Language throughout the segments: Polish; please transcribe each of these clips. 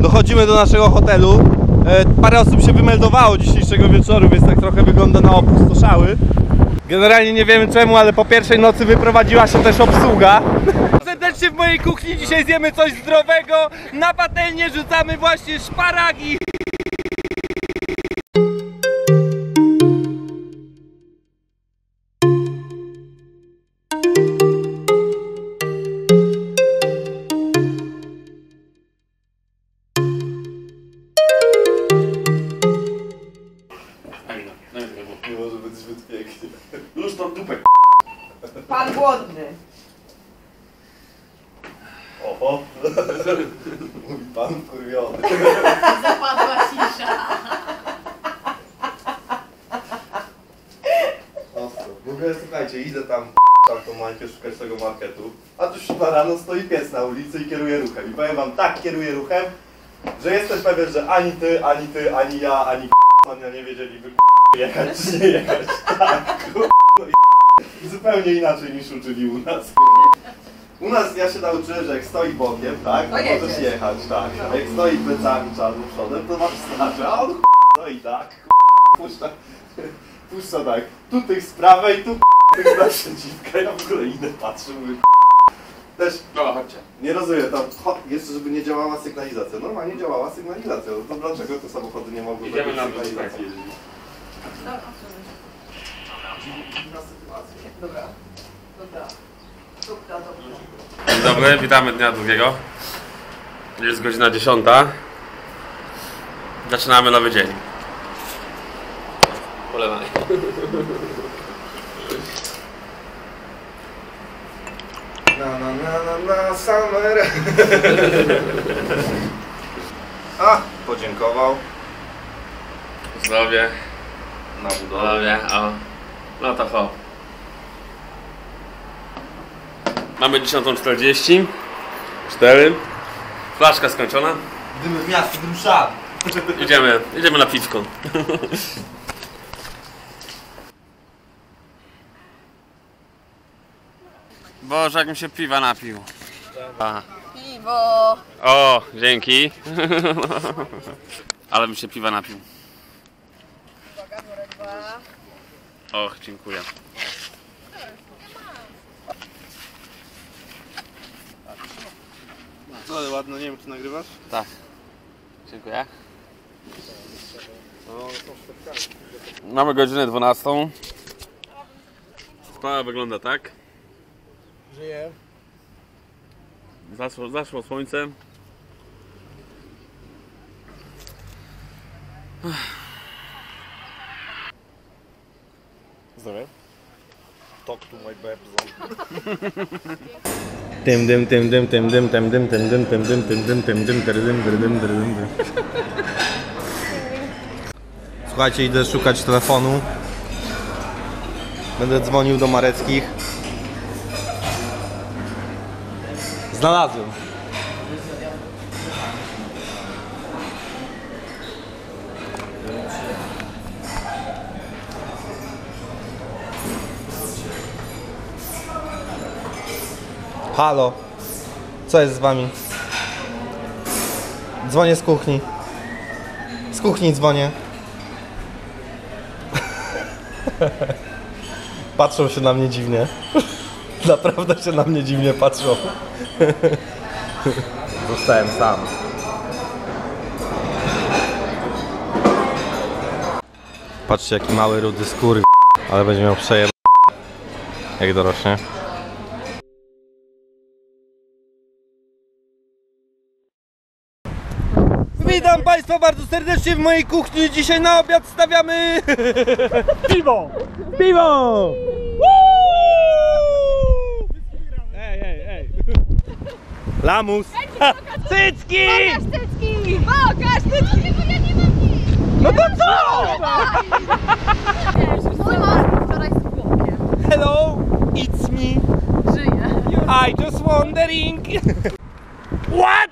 Dochodzimy do naszego hotelu. Parę osób się wymeldowało dzisiejszego wieczoru, więc tak trochę wygląda na opustoszały. Generalnie nie wiemy czemu, ale po pierwszej nocy wyprowadziła się też obsługa. Serdecznie w mojej kuchni dzisiaj zjemy coś zdrowego. Na patelnię rzucamy właśnie szparagi. Nie może być zbyt pięknie. Już tą dupę. Pan głodny. Oho. Mówi pan wkurwiony. Zapadła cisza. Ostro. W ogóle słuchajcie, idę tam tą Mańkę szukać tego marketu, a tu 7 rano stoi pies na ulicy i kieruje ruchem. I powiem wam, tak kieruje ruchem, że jestem pewien, że ani ty, ani ja, ani Sonia nie wiedzieliby jechać czy nie jechać. Tak, i zupełnie inaczej niż uczyli u nas. U nas ja się nauczyłem, że jak stoi bokiem, tak, to możesz jechać, tak. A jak stoi plecami czy albo przodem, to masz znaczy, a on stoi tak, puszcza tak. Tu tych z prawej, tu tych z naprzeciwka. Ja w ogóle idę, patrzę, mówię też, Dobra, chodźcie. nie rozumiem, tam jeszcze żeby nie działała sygnalizacja. Normalnie działała sygnalizacja, no to dlaczego te samochody nie mogły Idziemy na sygnalizacji jeździć? Dziwna sytuacja. Dobra. Dobra. Dobra, dobrze. Dzień dobry, witamy dnia drugiego. Jest godzina 10. Zaczynamy nowy dzień. Polewaj. Na summer. A, podziękował. Zdrowie. Na budowę. Zdrowie, o. No to hop. Mamy 10:40. 4. Flaszka skończona. Dymy w miasto, dym szab. Idziemy na piwko. Boże, jak mi się piwa napił. A. Piwo. O, dzięki. Ale mi się piwa napił. Uwaga, worek 2. Och, dziękuję. Co, ale ładno, nie wiem czy nagrywasz? Tak. Dziękuję. No, są szpeczkami. Mamy godzinę 12. Sprawa wygląda tak. Żyję. Zaszło słońce. Zdrowie. Talk to my babes. Słuchajcie, idę szukać telefonu. Będę dzwonił do Mareckich. Znalazłem. Halo, co jest z wami? Dzwonię z kuchni. Z kuchni dzwonię. Patrzą się na mnie dziwnie. Naprawdę się na mnie dziwnie patrzą. Zostałem sam. Patrzcie, jaki mały rudy skór, ale będzie miał przejeb... jak dorośnie. Witam Państwa bardzo serdecznie w mojej kuchni. Dzisiaj na obiad stawiamy piwo! Piwo! Ej! Lamus! Cycki! Pokaż cycki! Pokaż cycki! Bo ja nie mam nic! No to co? Mój mąż wczoraj z chłopkiem. Hello, it's me. Żyje. I just wondering. What?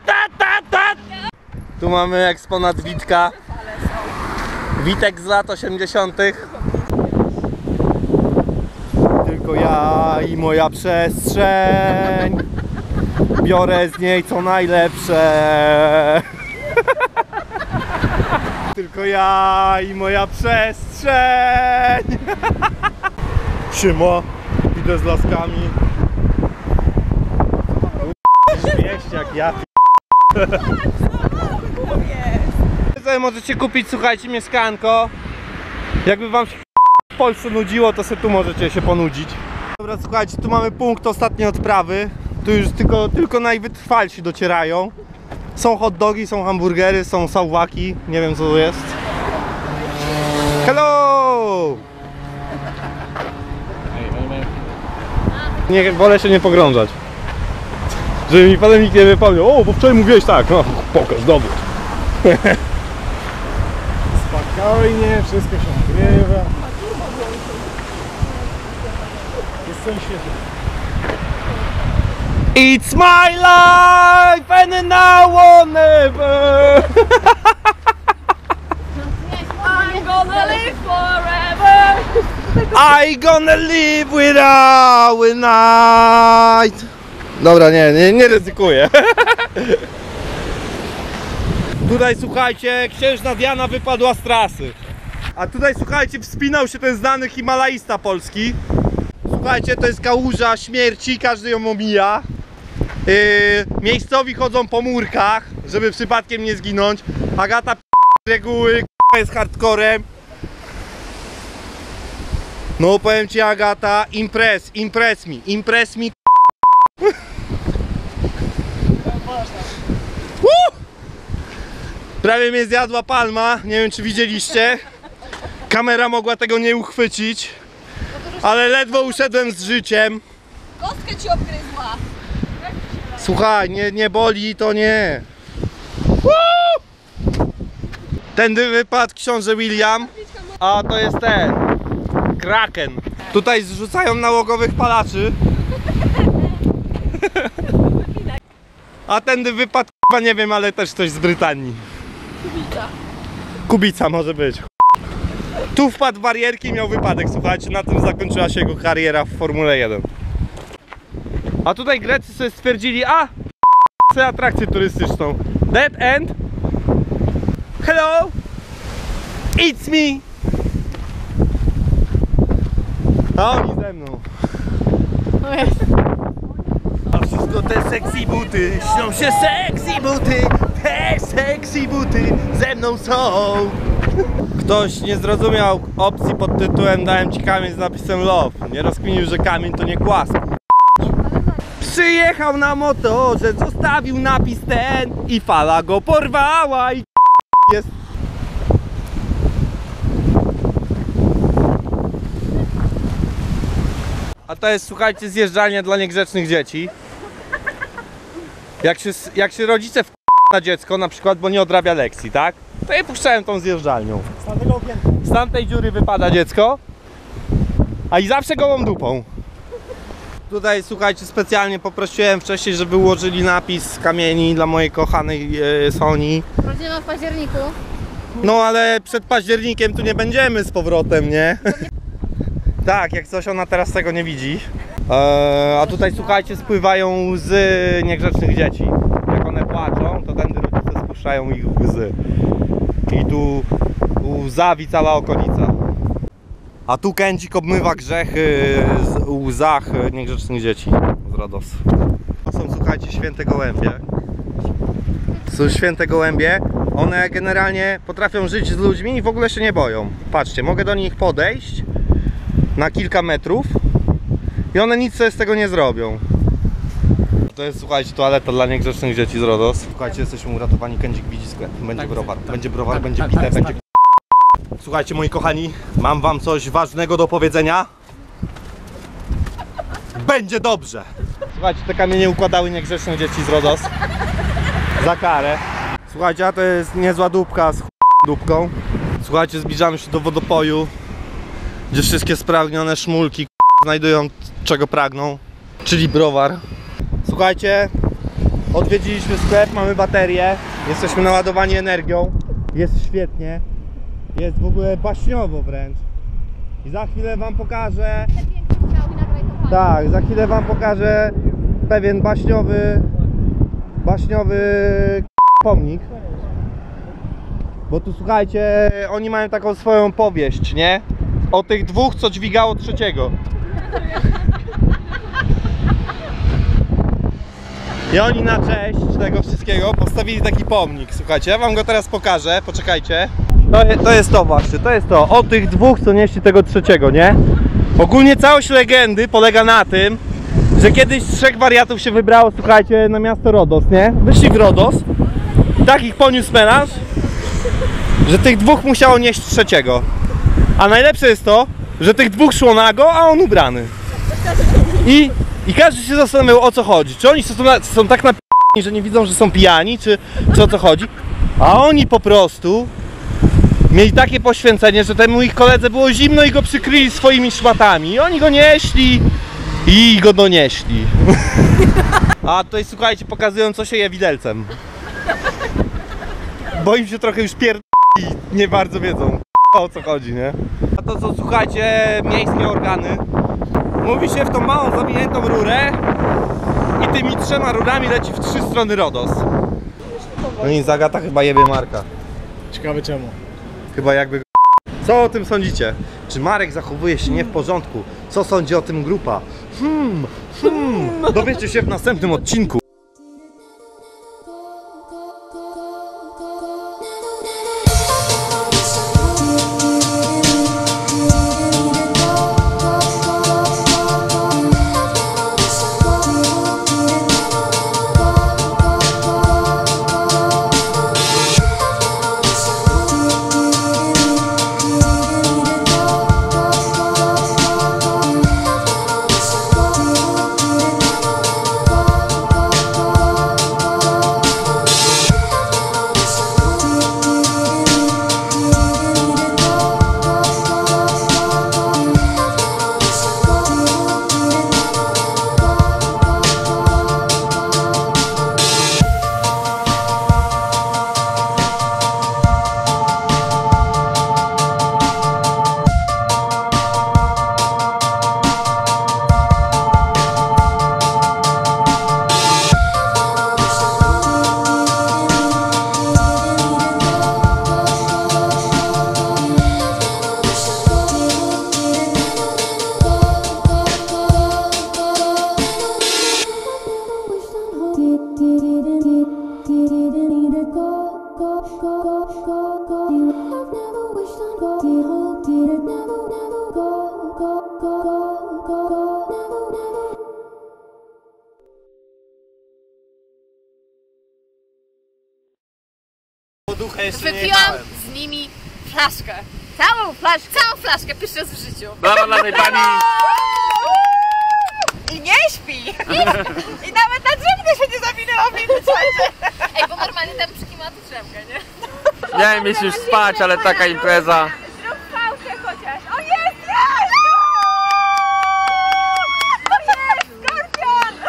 Tu mamy eksponat Witka. Witek z lat 80. Tylko ja i moja przestrzeń. Biorę z niej co najlepsze. tylko ja i moja przestrzeń. Siema, idę z laskami. Śmieść jak ja. Sobie możecie kupić, słuchajcie, mieszkanko. Jakby wam się w Polsce nudziło, to sobie tu możecie się ponudzić. Dobra, słuchajcie, tu mamy punkt ostatniej odprawy. Tu już tylko najwytrwalsi docierają. Są hot dogi, są hamburgery, są sałwaki. Nie wiem co to jest. Hello! Nie, wolę się nie pogrążać. Żeby mi potem nikt nie wypomniał. O, bo wczoraj mówiłeś tak. No, pokaż dowód. Spokojnie, wszystko się nagrywa. Jest coś świetnego. It's my life and now or never. I'm gonna live forever. I gonna live without a night. Dobra, nie ryzykuję. Tutaj słuchajcie, księżna Diana wypadła z trasy. A tutaj słuchajcie, wspinał się ten znany himalaista polski. Słuchajcie, to jest kałuża śmierci, każdy ją omija. Miejscowi chodzą po murkach, żeby przypadkiem nie zginąć. Agata reguły, jest hardcorem. No powiem ci, Agata, impress me. Prawie mnie zjadła palma, nie wiem czy widzieliście. Kamera mogła tego nie uchwycić, ale ledwo uszedłem z życiem. Kostkę ci obgryzła. Słuchaj, nie boli, to nie. Tędy wypadł książę William, a to jest ten Kraken. Tutaj zrzucają nałogowych palaczy. A tędy wypadł, nie wiem, ale też ktoś z Brytanii. Kubica może być. Tu wpadł w barierki i miał wypadek, słuchajcie, na tym zakończyła się jego kariera w Formule 1. A tutaj Grecy sobie stwierdzili, sobie atrakcję turystyczną. Dead End. Hello! It's me! A oni ze mną. A wszystko te sexy buty, śnią się sexy buty, te sexy buty ze mną są. Ktoś nie zrozumiał opcji pod tytułem dałem ci kamień z napisem love. Nie rozkminił, że kamień to nie kłask. Przyjechał na motorze, zostawił napis ten i fala go porwała i jest. A to jest, słuchajcie, zjeżdżalnia dla niegrzecznych dzieci. Jak się rodzice na dziecko, na przykład, bo nie odrabia lekcji, tak? To je puszczałem tą zjeżdżalnią. Z tamtej dziury wypada dziecko, a i zawsze gołą dupą. Tutaj, słuchajcie, specjalnie poprosiłem wcześniej, żeby ułożyli napis z kamieni dla mojej kochanej Soni. Rodzina w październiku. No ale przed październikiem tu nie będziemy z powrotem, nie? Tak, jak coś ona teraz tego nie widzi. A tutaj, słuchajcie, spływają łzy niegrzecznych dzieci. Jak one płaczą, to tędy rodzice spuszczają ich łzy. I tu łzawi cała okolica. A tu kędzik obmywa grzechy w łzach niegrzecznych dzieci z Rodos. To są, słuchajcie, święte gołębie. Są święte gołębie. One generalnie potrafią żyć z ludźmi i w ogóle się nie boją. Patrzcie, mogę do nich podejść na kilka metrów i one nic sobie z tego nie zrobią. To jest, słuchajcie, toaleta dla niegrzecznych dzieci z Rodos. Słuchajcie, jesteśmy uratowani, kędzik widzi sklep. Będzie browar, będzie browar, będzie pite, będzie... Słuchajcie, moi kochani, mam wam coś ważnego do powiedzenia. Będzie dobrze. Słuchajcie, te kamienie układały niegrzeczne dzieci z Rodos. Za karę. Słuchajcie, a to jest niezła dupka z dupką. Słuchajcie, zbliżamy się do wodopoju, gdzie wszystkie spragnione szmulki znajdują czego pragną, czyli browar. Słuchajcie, odwiedziliśmy sklep, mamy baterię, jesteśmy naładowani energią, jest świetnie, jest w ogóle baśniowo wręcz. I za chwilę wam pokażę, tak, za chwilę wam pokażę pewien baśniowy pomnik. Bo tu słuchajcie, oni mają taką swoją powieść, nie? O tych dwóch, co dźwigało trzeciego. I oni na cześć tego wszystkiego postawili taki pomnik, słuchajcie, ja wam go teraz pokażę, poczekajcie. To jest to właśnie, to jest to, o tych dwóch, co nieśli tego trzeciego, nie? Ogólnie całość legendy polega na tym, że kiedyś 3 wariatów się wybrało, słuchajcie, na miasto Rodos, nie? Wyszli w Rodos i tak ich poniósł melanż, że tych dwóch musiało nieść trzeciego. A najlepsze jest to, że tych dwóch szło nago, a on ubrany. I każdy się zastanawiał, o co chodzi. Czy oni są tak napijani, że nie widzą, że są pijani, czy o co chodzi? A oni po prostu mieli takie poświęcenie, że temu ich koledze było zimno i go przykryli swoimi szmatami. I oni go nieśli i go donieśli. A tutaj słuchajcie, pokazują, co się je widelcem. Bo im się trochę już pierdoli i nie bardzo wiedzą, o co chodzi, nie? A to co, słuchajcie, miejskie organy. Mówi się w tą małą zawiniętą rurę i tymi 3 rurami leci w 3 strony Rodos. No i Zagata chyba jebie Marka. Ciekawe czemu. Chyba jakby go... Co o tym sądzicie? Czy Marek zachowuje się nie w porządku? Co sądzi o tym grupa? Dowiecie się w następnym odcinku. Wypiłam z nimi flaszkę. Całą flaszkę, pierwszy raz w życiu. Brawa dla tej pani! I nie śpi! I nawet na drzemkę się nie zawinęła w międzyczasie. Ej, bo normalnie tam przykimała tu drzemkę, nie? Miałem iść już spać, ale taka impreza. Zrób fałkę chociaż. O jest, jest! O jest, skorpion!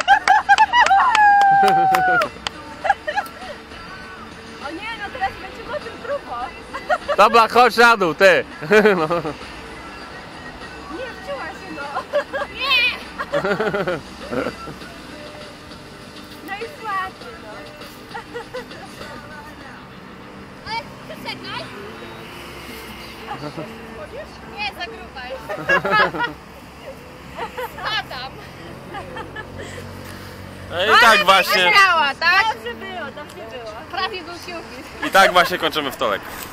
O nie, no teraz będzie o tym grubo. Dobra, chodź na dół, ty! No. Nie, wczuła się no. Nie! No i słaby no. Ale czekaj. Nie, zagrubaj. Spadam. No i tak właśnie, Miała, tak? Dobrze było, dobrze było. Prawie był kiełpis. i tak właśnie kończymy wtorek.